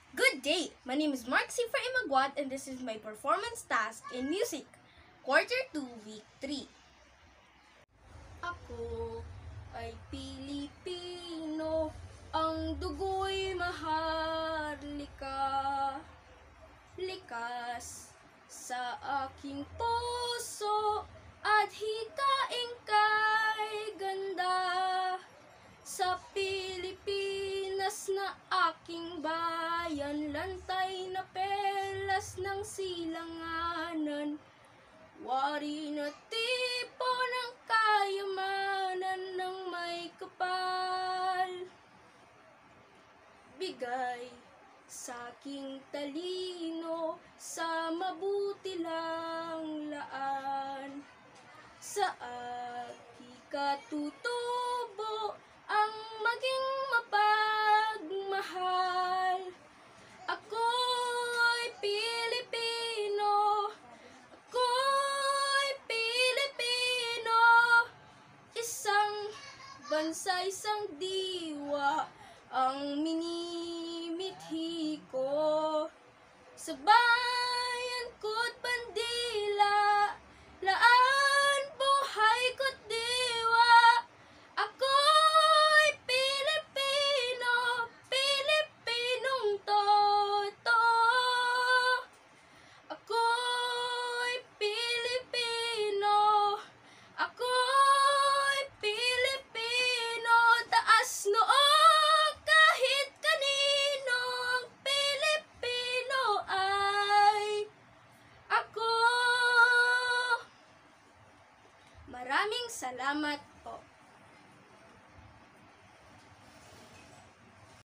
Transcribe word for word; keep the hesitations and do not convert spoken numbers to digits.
Good day! My name is Mark C. Imagwat and this is my performance task in music, Quarter two, Week three. Ako ay Pilipino, ang dugo'y maharlika, likas sa aking puso at hikaing kay ganda. Sa Pilipinas na aking bayan, lantay na pelas ng silanganan, wari na tipo ng kayamanan ng may kapal. Bigay sa aking talino, sa mabuti lang laan, sa aking katutubo ang maging mapagmahal. Ako'y Pilipino, ako'y Pilipino, isang bansa, isang diwa ang minimithi ko. Sa bayan ko't bandila, laan buhay ko't diwa. Ako'y Pilipino, Pilipinong totoo. Ako'y Pilipino, ako'y Pilipino, taas noo kahit kanino, ang Pilipino ay ako. Maraming salamat.